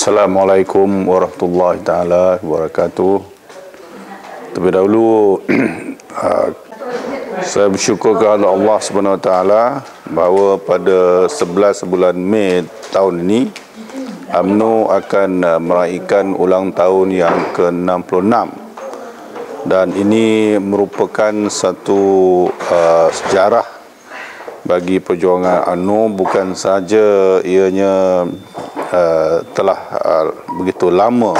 Assalamualaikum warahmatullahi taala wabarakatuh. Terlebih dahulu saya bersyukur kepada Allah Subhanahu Wa Taala bahawa pada 11 bulan Mei tahun ini UMNO akan meraihkan ulang tahun yang ke-66, dan ini merupakan satu sejarah bagi perjuangan UMNO. Bukan sahaja ianya telah begitu lama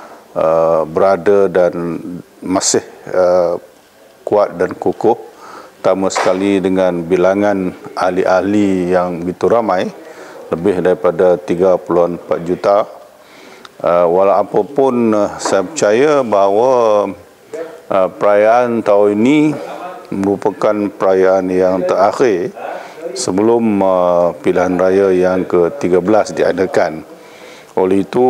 berada dan masih kuat dan kukuh, terutama sekali dengan bilangan ahli-ahli yang begitu ramai, lebih daripada 34 juta. Walaupun saya percaya bahawa perayaan tahun ini merupakan perayaan yang terakhir sebelum pilihan raya yang ke-13 diadakan. Oleh itu,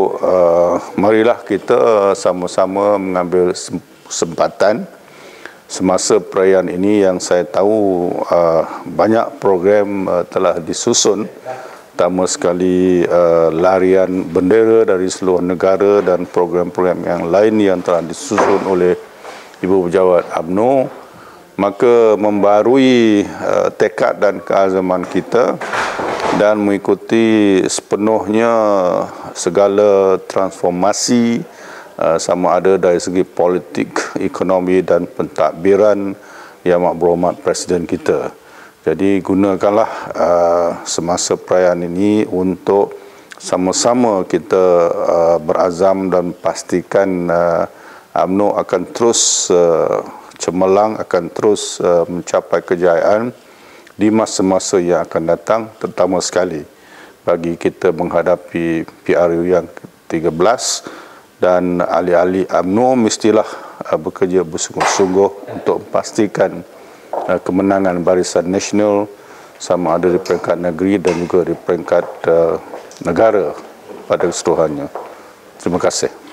marilah kita sama-sama mengambil kesempatan semasa perayaan ini yang saya tahu banyak program telah disusun, terutama sekali larian bendera dari seluruh negara dan program-program yang lain yang telah disusun oleh Ibu Pejabat UMNO. Maka membarui tekad dan keazaman kita dan mengikuti sepenuhnya segala transformasi, sama ada dari segi politik, ekonomi dan pentadbiran Yang Amat Berhormat Presiden kita. Jadi gunakanlah semasa perayaan ini untuk sama-sama kita berazam dan pastikan UMNO akan terus cemerlang, akan terus mencapai kejayaan di masa-masa yang akan datang, terutama sekali bagi kita menghadapi PRU yang ke-13, dan ahli-ahli UMNO mestilah bekerja bersungguh-sungguh untuk memastikan kemenangan Barisan Nasional, sama ada di peringkat negeri dan juga di peringkat negara pada keseluruhannya. Terima kasih.